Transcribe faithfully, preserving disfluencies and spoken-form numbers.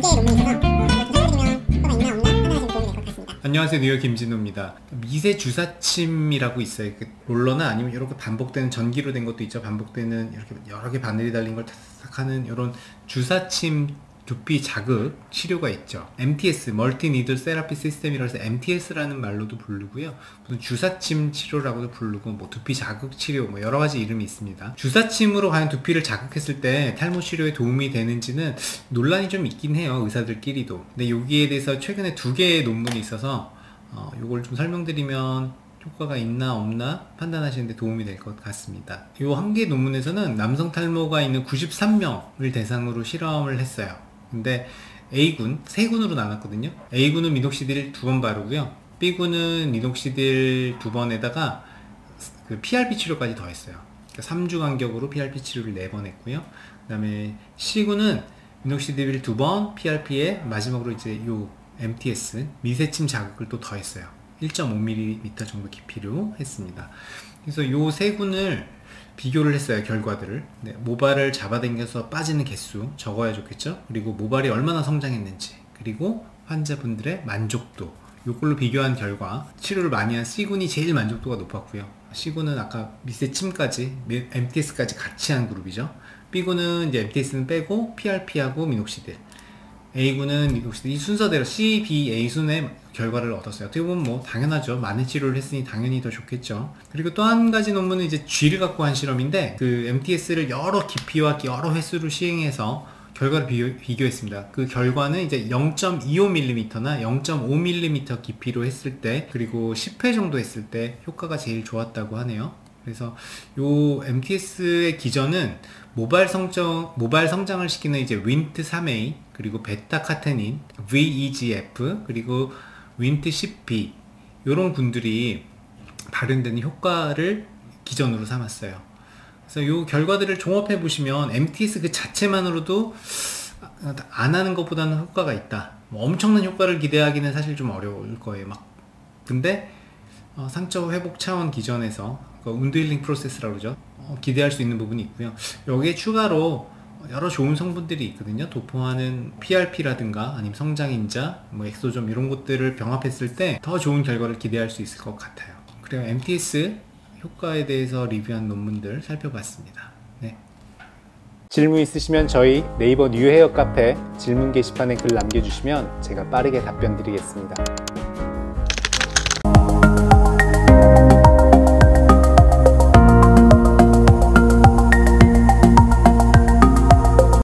두 개의 논문이 있어서 어, 이걸 조사해드리면 효과가 있나 없나 판단하시는 도움이 될 것 같습니다. 안녕하세요, 뉴욕 김진호입니다. 미세 주사침이라고 있어요. 그 롤러나 아니면 이렇게 반복되는 전기로 된 것도 있죠. 반복되는 이렇게 여러 개 바늘이 달린 걸 탁탁 하는 이런 주사침 두피 자극 치료가 있죠. 엠티에스, 멀티 니들 세라피 시스템이라고 해서 엠티에스라는 말로도 부르고요. 무슨 주사침 치료라고도 부르고 뭐 두피 자극 치료 뭐 여러 가지 이름이 있습니다. 주사침으로 과연 두피를 자극했을 때 탈모 치료에 도움이 되는지는 논란이 좀 있긴 해요. 의사들끼리도. 근데 여기에 대해서 최근에 두 개의 논문이 있어서 어, 요걸 좀 설명드리면 효과가 있나 없나 판단하시는데 도움이 될 것 같습니다. 이 한 개 논문에서는 남성 탈모가 있는 구십삼 명을 대상으로 실험을 했어요. 근데 A군, 세 군으로 나눴거든요. A군은 미녹시딜 두 번 바르고요. B군은 미녹시딜 두 번에다가 그 피알피 치료까지 더했어요. 그러니까 삼 주 간격으로 피알피 치료를 네 번 했고요. 그 다음에 C군은 미녹시딜 두 번, 피알피에 마지막으로 이제 요 엠티에스, 미세침 자극을 또 더했어요. 일 점 오 밀리미터 정도 깊이로 했습니다. 그래서 요 세 군을 비교를 했어요. 결과들을. 네, 모발을 잡아당겨서 빠지는 개수 적어야 좋겠죠. 그리고 모발이 얼마나 성장했는지, 그리고 환자분들의 만족도, 요걸로 비교한 결과 치료를 많이 한 C군이 제일 만족도가 높았고요. C군은 아까 미세침까지, 엠티에스까지 같이 한 그룹이죠. B군은 이제 엠티에스는 빼고 피알피하고 미녹시딜, A군은 미녹시딜, 이 순서대로 C, B, A 순의 결과를 얻었어요. 어떻게 보면 뭐 당연하죠. 많은 치료를 했으니 당연히 더 좋겠죠. 그리고 또 한 가지 논문은 이제 G를 갖고 한 실험인데, 그 엠티에스를 여러 깊이와 여러 횟수로 시행해서 결과를 비교, 비교했습니다. 그 결과는 이제 영 점 이오 밀리미터나 영 점 오 밀리미터 깊이로 했을 때, 그리고 십 회 정도 했을 때 효과가 제일 좋았다고 하네요. 그래서 요 엠티에스의 기전은 모발 성장, 모발 성장을 시키는 이제 윈트 삼 에이, 그리고 베타카테닌, 브이이지에프, 그리고 윈트 십 비, 요런 분들이 발현되는 효과를 기전으로 삼았어요. 그래서 요 결과들을 종합해 보시면 엠티에스 그 자체만으로도 안 하는 것보다는 효과가 있다. 뭐 엄청난 효과를 기대하기는 사실 좀 어려울 거예요. 막 근데 어, 상처 회복 차원 기전에서 그 운드 힐링 프로세스라고 그러죠. 어, 기대할 수 있는 부분이 있고요. 여기에 추가로 여러 좋은 성분들이 있거든요. 도포하는 피알피라든가 아니면 성장인자, 뭐 엑소점 이런 것들을 병합했을 때 더 좋은 결과를 기대할 수 있을 것 같아요. 그래서 엠티에스 효과에 대해서 리뷰한 논문들 살펴봤습니다. 네. 질문 있으시면 저희 네이버 뉴헤어 카페 질문 게시판에 글 남겨주시면 제가 빠르게 답변 드리겠습니다.